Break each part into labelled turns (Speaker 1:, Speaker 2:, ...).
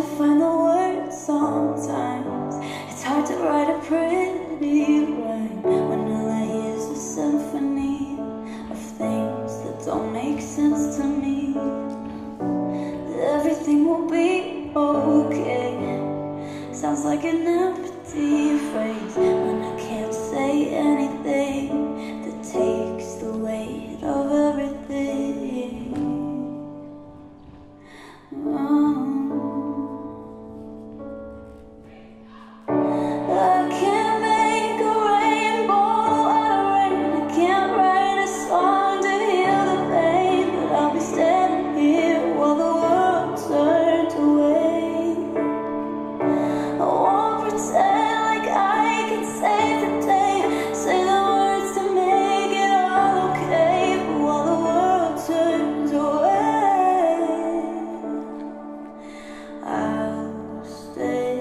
Speaker 1: find the words sometimes. It's hard to write a pretty rhyme when all I hear is a symphony of things that don't make sense to me. Everything will be okay sounds like an empty phrase when I can't say anything that takes the weight of everything. I can't make a rainbow out of rain. I can't write a song to heal the pain, but I'll be standing here while the world turns away. I won't pretend like I can save the day, say the words to make it all okay, but while the world turns away, I'll stay.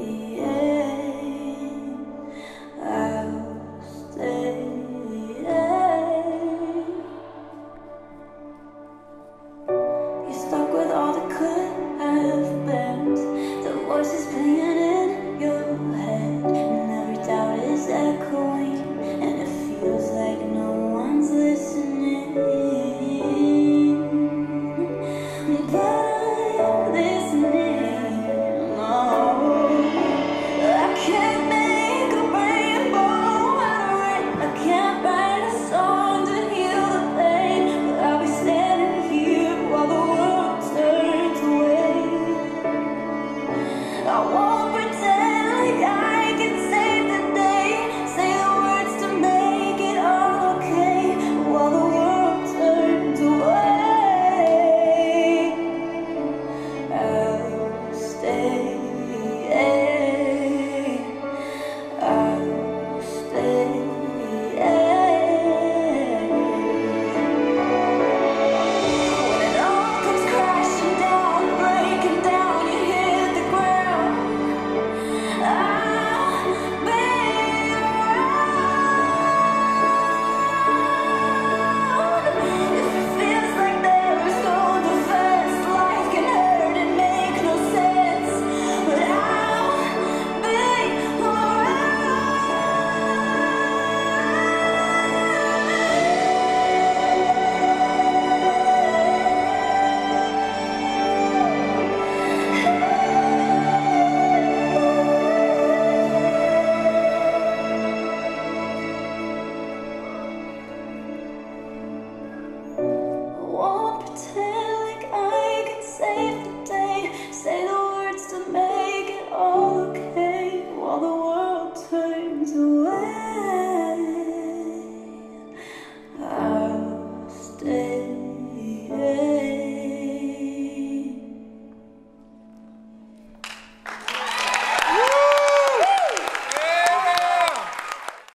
Speaker 1: You're stuck with all that could have been, the voices playing in your head, and every doubt is echoing, and it feels like no one's listening. But I'm listening. Oh, I can't make a rainbow out of rain. I can't write a song to heal the pain, but I'll be standing here while the world turns away. I won't